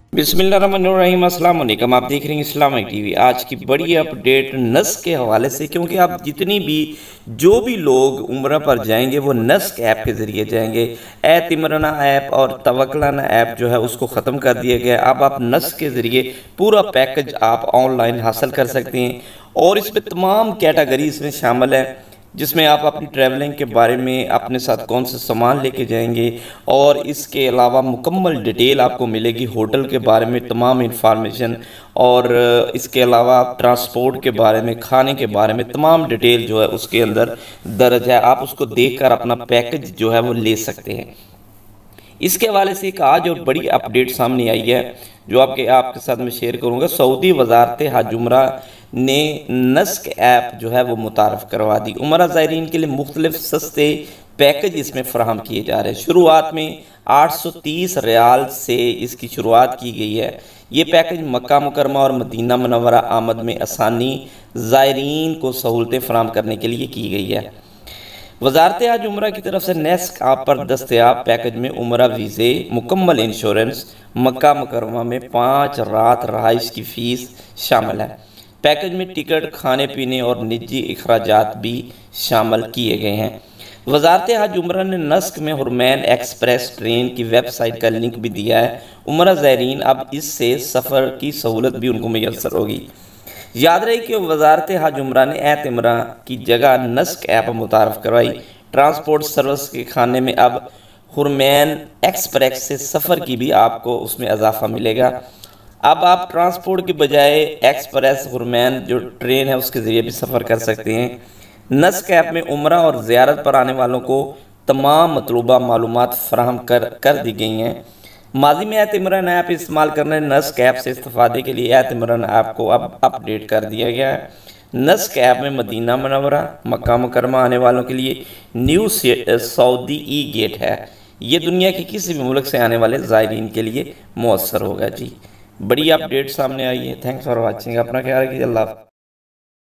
बिस्मिल्लाहिर्रहमानिर्रहीम, अस्सलाम वालेकुम। आप देख रहे हैं इस्लामिक टीवी। आज की बड़ी अपडेट नस्क के हवाले से, क्योंकि आप जितनी भी जो भी लोग उम्रा पर जाएंगे वो नस्क ऐप के ज़रिए जाएंगे। एतिमरना ऐप और तवक्लना ऐप जो है उसको ख़त्म कर दिया गया। अब आप नस्क के ज़रिए पूरा पैकेज आप ऑनलाइन हासिल कर सकते हैं और इसमें तमाम कैटेगरी इसमें शामिल है, जिसमें आप अपनी ट्रैवलिंग के बारे में, अपने साथ कौन सा सामान लेके जाएंगे और इसके अलावा मुकम्मल डिटेल आपको मिलेगी होटल के बारे में, तमाम इंफॉर्मेशन। और इसके अलावा आप ट्रांसपोर्ट के बारे में, खाने के बारे में तमाम डिटेल जो है उसके अंदर दर्ज है। आप उसको देखकर अपना पैकेज जो है वो ले सकते हैं। इसके हवाले से एक आज और बड़ी अपडेट सामने आई है जो आपके साथ मैं शेयर करूँगा। सऊदी वजारत हज उम्रा ने नस्क ऐप जो है वो मुतारफ़ करवा दी। उम्रा ज़ायरीन के लिए मुख्तलिफ सस्ते पैकेज इसमें फ़राहम किए जा रहे हैं। शुरुआत में 830 रियाल से इसकी शुरुआत की गई है। ये पैकेज मक्का मुकरमा और मदीना मुनव्वरा आमद में आसानी, ज़ायरीन को सहूलतें फ़राहम करने के लिए की गई है। वजारत हज उम्रा की तरफ से नेस्क ऐप पर दस्तयाब पैकेज में उम्रा वीज़े, मुकम्मल इंश्योरेंस, मक्का मुकरमा में 5 रात रहाइश की फ़ीस शामिल है। पैकेज में टिकट, खाने पीने और निजी अखराजात भी शामिल किए गए हैं। वजारत हज उम्रा ने नस्क में हुरमैन एक्सप्रेस ट्रेन की वेबसाइट का लिंक भी दिया है। उम्रा ज़ायरीन अब इससे सफ़र की सहूलत भी उनको मैसर होगी। याद रहे कि वजारत हज उम्रा ने एतमरा की जगह नस्क ऐप मुतारफ़ करवाई। ट्रांसपोर्ट सर्विस के खाने में अब हुरमैन एक्सप्रेस से सफ़र की भी आपको उसमें इजाफा मिलेगा। अब आप ट्रांसपोर्ट के बजाय एक्सप्रेस हुरमैन जो ट्रेन है उसके ज़रिए भी सफ़र कर सकते हैं। नस्क ऐप में उम्रा और ज़ियारत पर आने वालों को तमाम मतलूबा मालूमात फराहम कर दी गई हैं। माजी में एतिमरन ऐप इस्तेमाल करने नस्क ऐप से इस्तेफादे के लिए एतिमरन ऐप को अब अपडेट कर दिया गया है। नस्क ऐप में मदीना मुनव्वरा, मक्का मुकरमा आने वालों के लिए न्यू सऊदी ई गेट है। ये दुनिया के किसी भी मुल्क से आने वाले ज़ायरीन के लिए मुयस्सर होगा। जी, बड़ी अपडेट सामने आई है। Thanks for watching. अपना ख्याल रखिए। अल्लाह।